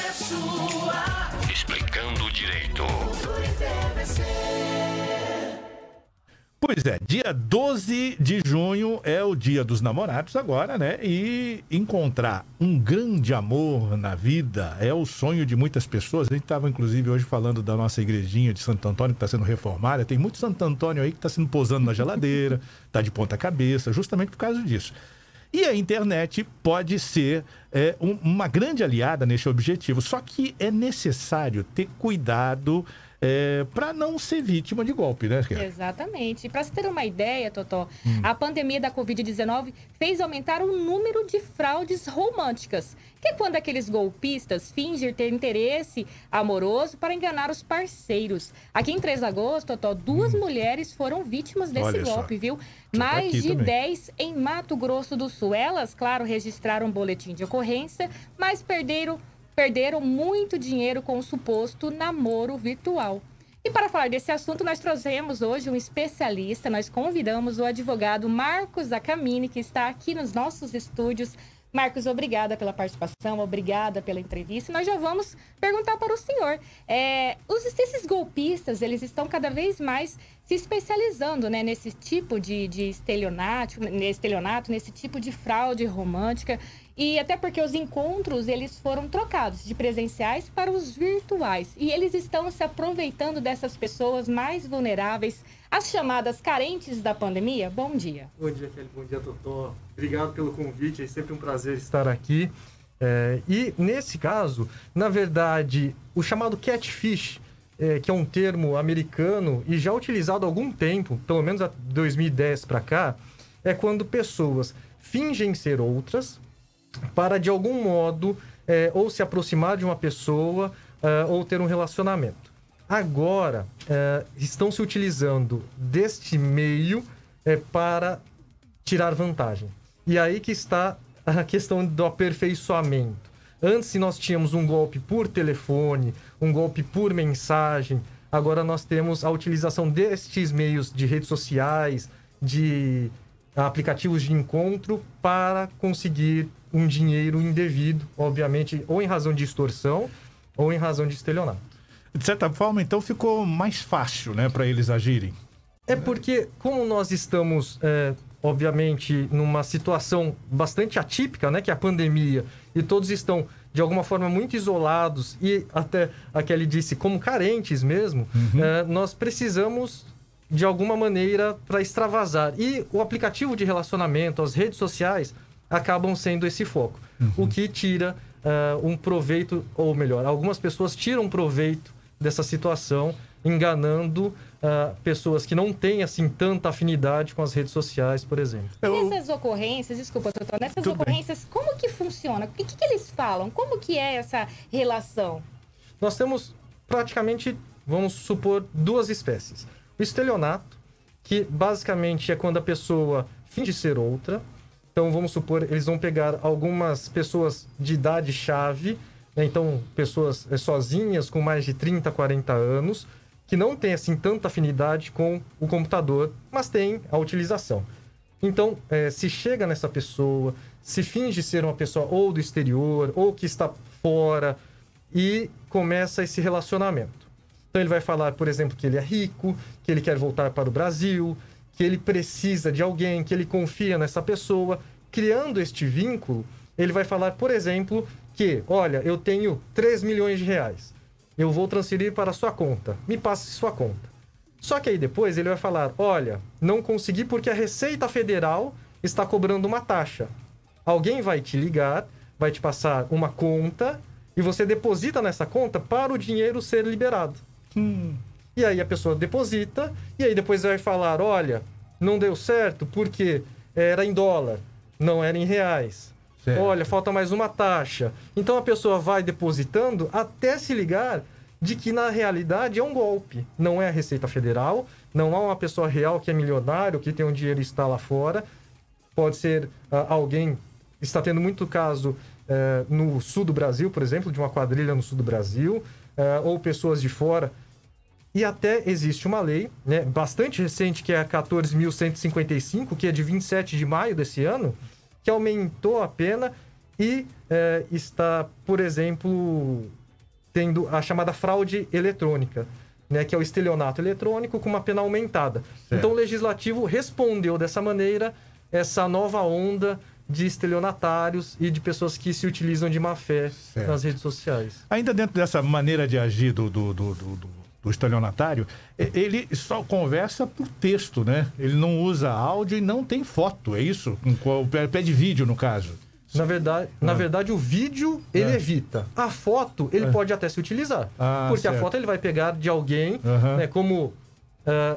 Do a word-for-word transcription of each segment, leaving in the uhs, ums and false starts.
é sua. Explicando o direito. Pois é, dia doze de junho é o dia dos namorados agora, né? E encontrar um grande amor na vida é o sonho de muitas pessoas. A gente estava, inclusive, hoje falando da nossa igrejinha de Santo Antônio, que está sendo reformada. Tem muito Santo Antônio aí que está sendo posando na geladeira, está de ponta cabeça, justamente por causa disso. E a internet pode ser é, um, uma grande aliada nesse objetivo. Só que é necessário ter cuidado é, para não ser vítima de golpe, né? Exatamente. Para você ter uma ideia, Totó, hum. a pandemia da covid dezenove fez aumentar o número de fraudes românticas, que é quando aqueles golpistas fingem ter interesse amoroso para enganar os parceiros. Aqui em três de agosto, Totó, duas hum. mulheres foram vítimas desse Olha golpe, só. viu? Deixa Mais de também. dez em Mato Grosso do Sul. Elas, claro, registraram um boletim de ocorrência, mas perderam perderam muito dinheiro com o suposto namoro virtual. E para falar desse assunto, nós trouxemos hoje um especialista, nós convidamos o advogado Marcos Acamini, que está aqui nos nossos estúdios. Marcos, obrigada pela participação, obrigada pela entrevista. Nós já vamos perguntar para o senhor. É, os, esses golpistas, eles estão cada vez mais se especializando, né, nesse tipo de, de estelionato, estelionato, nesse tipo de fraude romântica. E até porque os encontros, eles foram trocados de presenciais para os virtuais. E eles estão se aproveitando dessas pessoas mais vulneráveis, as chamadas carentes da pandemia. Bom dia. Bom dia, Kelly. Bom dia, Totó. Obrigado pelo convite. É sempre um prazer estar aqui. É, e, nesse caso, na verdade, o chamado catfish, é, que é um termo americano e já utilizado há algum tempo, pelo menos de dois mil e dez para cá, é quando pessoas fingem ser outras para, de algum modo, é, ou se aproximar de uma pessoa é, ou ter um relacionamento. Agora, é, estão se utilizando deste meio é, para tirar vantagem. E aí que está a questão do aperfeiçoamento. Antes nós tínhamos um golpe por telefone, um golpe por mensagem. Agora nós temos a utilização destes meios de redes sociais, de aplicativos de encontro para conseguir um dinheiro indevido, obviamente, ou em razão de extorsão ou em razão de estelionato. De certa forma, então, ficou mais fácil, né, para eles agirem. É porque, como nós estamos, é, obviamente, numa situação bastante atípica, né, que é a pandemia, e todos estão, de alguma forma, muito isolados e até, a Kelly disse, como carentes mesmo, uhum. é, nós precisamos, de alguma maneira, para extravasar. E o aplicativo de relacionamento, as redes sociais, acabam sendo esse foco. Uhum. O que tira uh, um proveito, ou melhor, algumas pessoas tiram proveito dessa situação, enganando uh, pessoas que não têm, assim, tanta afinidade com as redes sociais, por exemplo. Nessas ocorrências, desculpa, Totó, nessas Tudo ocorrências, bem. Como que funciona? O que, que eles falam? Como que é essa relação? Nós temos praticamente, vamos supor, duas espécies. O estelionato, que basicamente é quando a pessoa finge ser outra. Então, vamos supor, eles vão pegar algumas pessoas de idade-chave, né? Então, pessoas é, sozinhas, com mais de trinta, quarenta anos, que não têm, assim, tanta afinidade com o computador, mas têm a utilização. Então, é, se chega nessa pessoa, se finge ser uma pessoa ou do exterior, ou que está fora, e começa esse relacionamento. Então, ele vai falar, por exemplo, que ele é rico, que ele quer voltar para o Brasil, que ele precisa de alguém, que ele confia nessa pessoa. Criando este vínculo, ele vai falar, por exemplo, que, olha, eu tenho três milhões de reais. Eu vou transferir para a sua conta. Me passe sua conta. Só que aí depois ele vai falar, olha, não consegui porque a Receita Federal está cobrando uma taxa. Alguém vai te ligar, vai te passar uma conta e você deposita nessa conta para o dinheiro ser liberado. Hum. E aí a pessoa deposita, e aí depois vai falar, olha, não deu certo porque era em dólar, não era em reais. Certo. Olha, falta mais uma taxa. Então a pessoa vai depositando até se ligar de que na realidade é um golpe. Não é a Receita Federal, não há uma pessoa real que é milionário, que tem um dinheiro e está lá fora. Pode ser uh, alguém, está tendo muito caso uh, no sul do Brasil, por exemplo, de uma quadrilha no sul do Brasil, uh, ou pessoas de fora. E até existe uma lei, né, bastante recente, que é a quatorze mil cento e cinquenta e cinco, que é de vinte e sete de maio desse ano, que aumentou a pena e é, está, por exemplo, tendo a chamada fraude eletrônica, né, que é o estelionato eletrônico com uma pena aumentada. Certo. Então o legislativo respondeu dessa maneira essa nova onda de estelionatários e de pessoas que se utilizam de má fé Certo. nas redes sociais. Ainda dentro dessa maneira de agir do, do, do, do, do, do estelionatário, e- ele só conversa por texto, né? Ele não usa áudio e não tem foto, é isso? Com qual- Pede vídeo, no caso. Na verdade, na verdade, o vídeo ele Ah. evita. A foto ele pode até se utilizar. Ah, porque certo. a foto ele vai pegar de alguém, Aham. né, como, ah,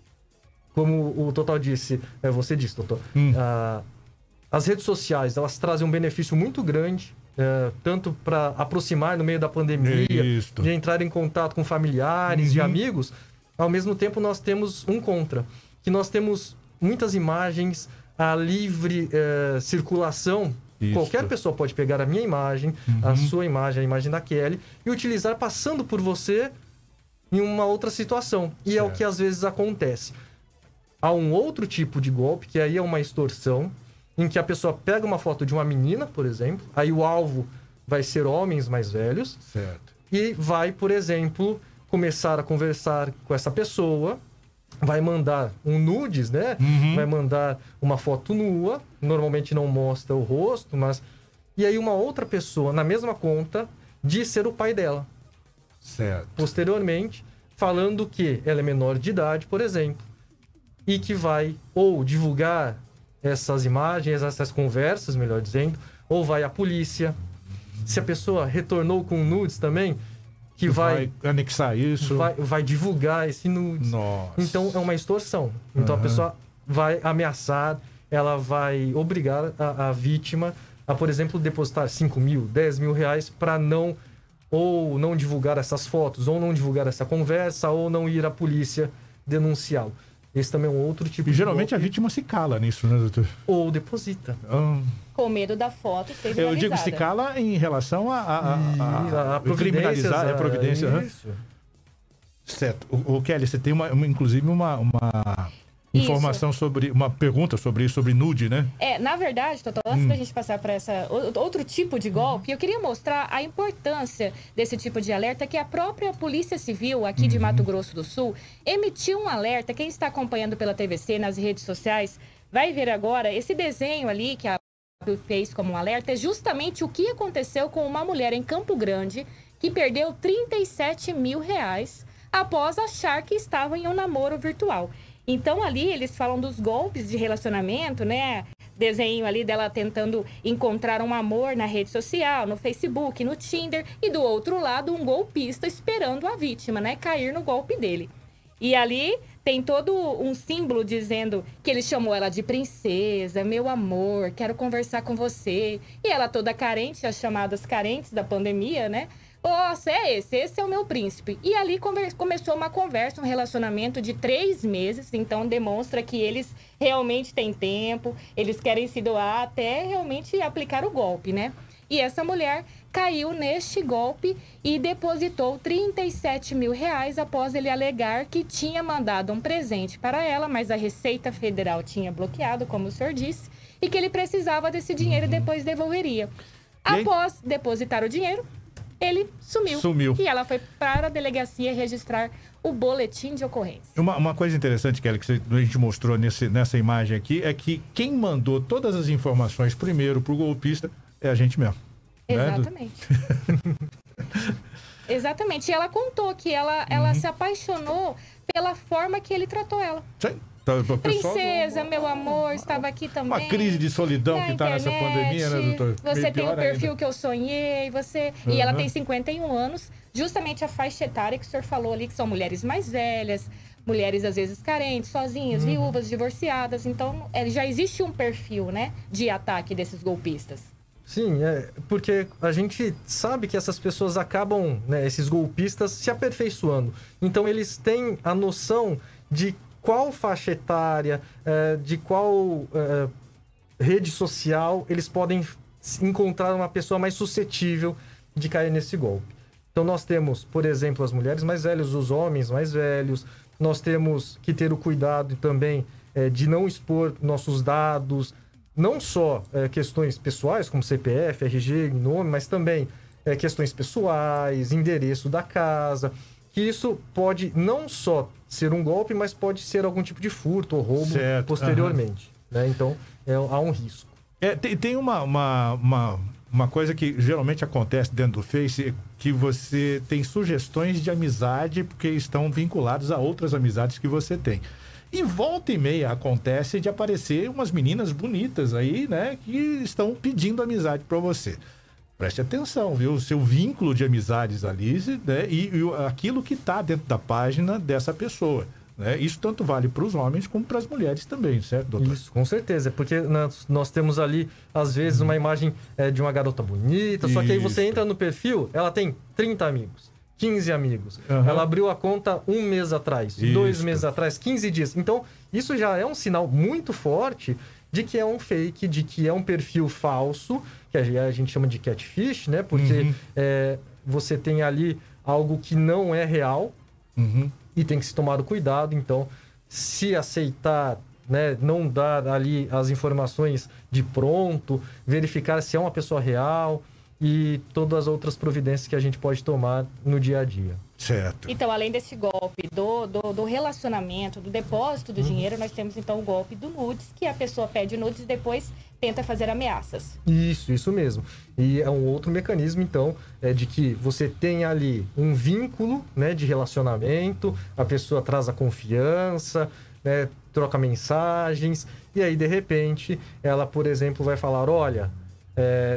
como o Total disse, é, você disse, Total. Hum. Ah, as redes sociais elas trazem um benefício muito grande, é, tanto para aproximar no meio da pandemia, Isto. de entrar em contato com familiares, de Uhum. amigos. Ao mesmo tempo, nós temos um contra, que nós temos muitas imagens a livre eh, circulação. Isso. Qualquer pessoa pode pegar a minha imagem, a sua imagem, a imagem da Kelly, e utilizar passando por você em uma outra situação. E é o Certo. que às vezes acontece. Há um outro tipo de golpe, que aí é uma extorsão, em que a pessoa pega uma foto de uma menina, por exemplo, aí o alvo vai ser homens mais velhos, Certo. e vai, por exemplo, começar a conversar com essa pessoa, vai mandar um nudes, né? Uhum. Vai mandar uma foto nua, normalmente não mostra o rosto, mas... E aí uma outra pessoa, na mesma conta, diz ser o pai dela. Certo. Posteriormente, falando que ela é menor de idade, por exemplo, e que vai ou divulgar essas imagens, essas conversas, melhor dizendo, ou vai à polícia. Se a pessoa retornou com nudes também, que vai, Vai anexar isso. vai, vai divulgar esse nudes. Nossa. Então é uma extorsão. Então Aham. a pessoa vai ameaçar, ela vai obrigar a, a vítima a, por exemplo, depositar cinco mil, dez mil reais para não ou não divulgar essas fotos, ou não divulgar essa conversa, ou não ir à polícia denunciá-lo. Esse também é um outro tipo E de geralmente a golpe. vítima se cala nisso, né, doutor? Ou deposita. Ah, Com medo da foto ser eu digo se viralizada. cala em relação a, a, a, a, a, a providências, criminalizar, é a- providência. aham. Isso. Certo. O, o Kelly, você tem uma, uma- inclusive uma, uma informação sobre, uma pergunta sobre isso, sobre nude, né? É, na verdade, Totó, Hum. antes da gente passar para essa o- outro tipo de golpe, eu queria mostrar a importância desse tipo de alerta que a própria Polícia Civil aqui Uhum. de Mato Grosso do Sul emitiu um alerta. Quem está acompanhando pela T V C, nas redes sociais, vai ver agora esse desenho ali que a fez como um alerta, é justamente o que aconteceu com uma mulher em Campo Grande que perdeu trinta e sete mil reais após achar que estava em um namoro virtual. Então, ali, eles falam dos golpes de relacionamento, né? Desenho ali dela tentando encontrar um amor na rede social, no Facebook, no Tinder. E do outro lado, um golpista esperando a vítima, né? Cair no golpe dele. E ali tem todo um símbolo dizendo que ele chamou ela de princesa, meu amor, quero conversar com você. E ela toda carente, as chamadas carentes da pandemia, né? Nossa, é esse, esse é o meu príncipe. E ali conver- começou uma conversa, um relacionamento de três meses. Então, demonstra que eles realmente têm tempo, eles querem se doar até realmente aplicar o golpe, né? E essa mulher caiu neste golpe e depositou trinta e sete mil reais após ele alegar que tinha mandado um presente para ela, mas a Receita Federal tinha bloqueado, como o senhor disse, e que ele precisava desse dinheiro e depois devolveria. E aí? Após depositar o dinheiro, ele sumiu. Sumiu. E ela foi para a delegacia registrar o boletim de ocorrência. Uma, uma coisa interessante, Kelly, que você- a gente mostrou nesse, nessa imagem aqui, é que quem mandou todas as informações primeiro pro golpista é a gente mesmo. né? Exatamente. Exatamente. E ela contou que ela, ela Uhum. se apaixonou pela forma que ele tratou ela. Sim. Então, o pessoal- Princesa, meu amor, estava aqui também. Uma crise de solidão na que tá nessa internet, pandemia, né, doutor? Você Meio tem o pior perfil ainda. que eu sonhei, você... E ela Uhum. tem cinquenta e um anos, justamente a faixa etária que o senhor falou ali, que são mulheres mais velhas, mulheres às vezes carentes, sozinhas, Uhum. viúvas, divorciadas. Então, é, já existe um perfil, né, de ataque desses golpistas. Sim, é porque a gente sabe que essas pessoas acabam, né, esses golpistas, se aperfeiçoando. Então eles têm a noção de qual faixa etária, é, de qual é, rede social eles podem encontrar uma pessoa mais suscetível de cair nesse golpe. Então nós temos, por exemplo, as mulheres mais velhas, os homens mais velhos. Nós temos que ter o cuidado também é, de não expor nossos dados, não só é, questões pessoais, como C P F, R G, nome, mas também é, questões pessoais, endereço da casa, que isso pode não só ser um golpe, mas pode ser algum tipo de furto ou roubo Certo, posteriormente. Né? Então, é, há um risco. É, tem, tem uma, uma, uma, uma coisa que geralmente acontece dentro do Face, que você tem sugestões de amizade porque estão vinculados a outras amizades que você tem. E volta e meia acontece de aparecer umas meninas bonitas aí, né, que estão pedindo amizade para você. Preste atenção, viu? O seu vínculo de amizades ali, né, e, e aquilo que está dentro da página dessa pessoa. Né? Isso tanto vale para os homens como para as mulheres também, certo, doutor? Isso, com certeza. Porque nós, nós temos ali, às vezes, uma imagem é, de uma garota bonita, só que aí você Isso. entra no perfil, ela tem trinta amigos, quinze amigos. Uhum. Ela abriu a conta um mês atrás, Isso. dois meses atrás, quinze dias. Então, isso já é um sinal muito forte de que é um fake, de que é um perfil falso, que a gente chama de catfish, né? Porque Uhum. é, você tem ali algo que não é real, Uhum. e tem que se tomar o cuidado. Então, se aceitar, né, não dar ali as informações de pronto, verificar se é uma pessoa real e todas as outras providências que a gente pode tomar no dia a dia. Certo. Então, além desse golpe do, do, do relacionamento, do depósito do dinheiro, nós temos então o golpe do nudes, que a pessoa pede nudes e depois tenta fazer ameaças. Isso, isso mesmo. E é um outro mecanismo, então, é de que você tem ali um vínculo, né, de relacionamento, a pessoa traz a confiança, né, troca mensagens, e aí, de repente, ela, por exemplo, vai falar, olha, é,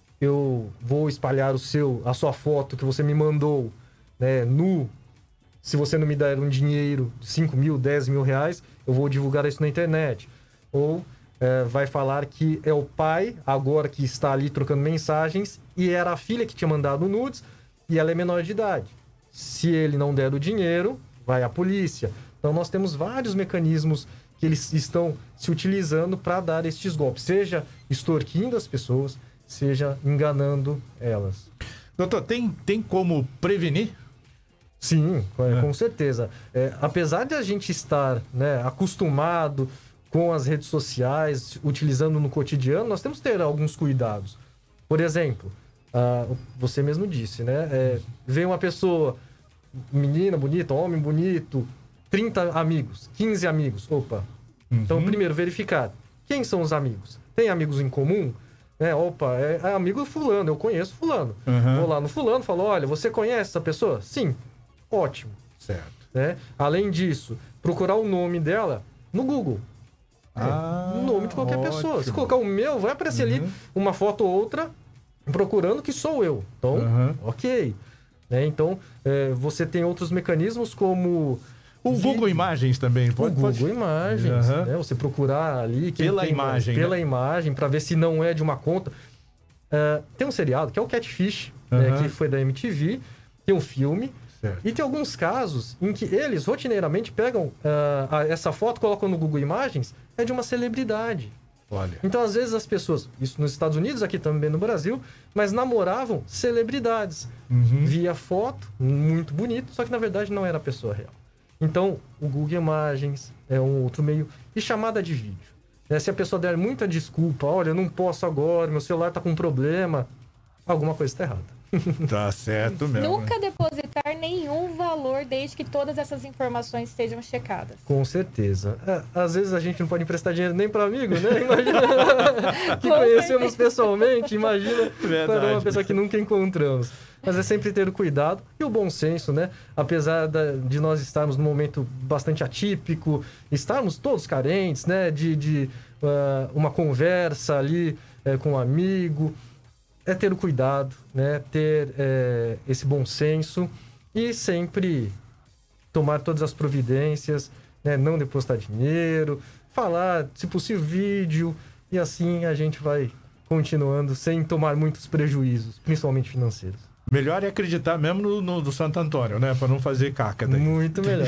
eu vou espalhar o seu, a sua foto que você me mandou, né, nu, se você não me der um dinheiro de cinco mil, dez mil reais, eu vou divulgar isso na internet. Ou é, vai falar que é o pai, agora que está ali trocando mensagens, e era a filha que tinha mandado nudes, e ela é menor de idade. Se ele não der o dinheiro, vai à polícia. Então, nós temos vários mecanismos que eles estão se utilizando para dar estes golpes, seja extorquindo as pessoas, seja enganando elas. Doutor, tem, tem como prevenir? Sim, é, É. com certeza. É, apesar de a gente estar, né, acostumado com as redes sociais, utilizando no cotidiano, nós temos que ter alguns cuidados. Por exemplo, ah, você mesmo disse, né? É, vem uma pessoa, menina bonita, homem bonito, trinta amigos, quinze amigos. Opa. Então, primeiro, verificar quem são os amigos. Tem amigos em comum? É, opa, é, é amigo fulano, eu conheço fulano. Uhum. Vou lá no fulano e falo, olha, você conhece essa pessoa? Sim. Ótimo. Certo. Né? Além disso, procurar o nome dela no Google. Ah, o nome de qualquer pessoa. Se ótimo. colocar o meu, vai aparecer Uhum. ali uma foto ou outra procurando que sou eu. Então, Uhum. ok. Né? Então, é, você tem outros mecanismos como... O vídeo. Google Imagens também, pode? O Google pode? Imagens, Uhum. né? Você procurar ali... quem Pela tem- imagem, Pela né? imagem, para ver se não é de uma conta. É, tem um seriado que é o Catfish, né? Uhum. Que foi da M T V. Tem um filme. Certo. E tem alguns casos em que eles rotineiramente pegam ah, a- essa foto, colocam no Google Imagens, é de uma celebridade. Olha. Então, às vezes, as pessoas, isso nos Estados Unidos, aqui também no Brasil, mas namoravam celebridades. Uhum. Via foto, muito bonito, só que na verdade não era a pessoa real. Então, o Google Imagens é um outro meio. E chamada de vídeo. Né? Se a pessoa der muita desculpa, olha, eu não posso agora, meu celular tá com problema, alguma coisa está errada. Tá certo mesmo. Nunca depositar nenhum valor desde que todas essas informações sejam checadas. Com certeza. É, às vezes a gente não pode emprestar dinheiro nem para amigo, né? Imagina que Com conhecemos pessoalmente, imagina Verdade. para uma pessoa que nunca encontramos. Mas é sempre ter o cuidado e o bom senso, né? Apesar da- de nós estarmos num momento bastante atípico, estarmos todos carentes, né? De, de ah, uma conversa ali eh, com um amigo, é ter o cuidado, né? Ter eh, esse bom senso e sempre tomar todas as providências, né? Não depositar dinheiro, falar, se possível, vídeo, e assim a gente vai continuando sem tomar muitos prejuízos, principalmente financeiros. Melhor é acreditar mesmo no, no do Santo Antônio, né? Pra não fazer caca daí. Muito melhor.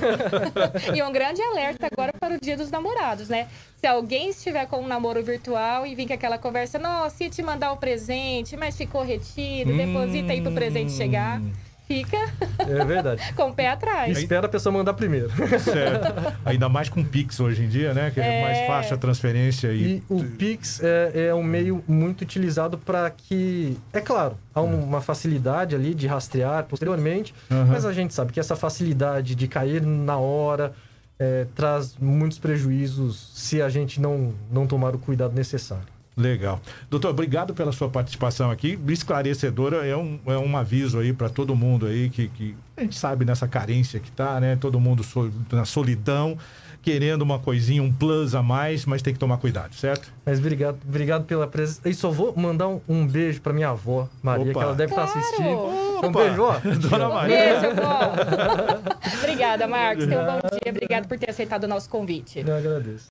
E um grande alerta agora para o Dia dos Namorados, né? Se alguém estiver com um namoro virtual e vir com aquela conversa, nossa, ia te mandar o presente, mas ficou retido, deposita aí pro presente chegar. fica É verdade. com o pé atrás. Espera a pessoa mandar primeiro. Certo. Ainda mais com Pix hoje em dia, né? Que é, É. mais fácil a transferência. E, E o Pix é, é um meio muito utilizado para que, é claro, há um- uma facilidade ali de rastrear posteriormente, Uhum. mas a gente sabe que essa facilidade de cair na hora é, traz muitos prejuízos se a gente não, não tomar o cuidado necessário. Legal. Doutor, obrigado pela sua participação aqui. Esclarecedora, é um, é um aviso aí para todo mundo aí que, que a gente sabe nessa carência que tá, né? Todo mundo so- na solidão, querendo uma coisinha, um plus a mais, mas tem que tomar cuidado, certo? Mas obrigado, obrigado pela presença. E só vou mandar um, um beijo para minha avó, Maria, Opa. que ela deve estar Claro. assistindo. Um Opa. beijo, ó. Dona Um Maria. beijo, vó. Obrigada, Marcos. Tenha um bom dia. Obrigado por ter aceitado o nosso convite. Eu agradeço.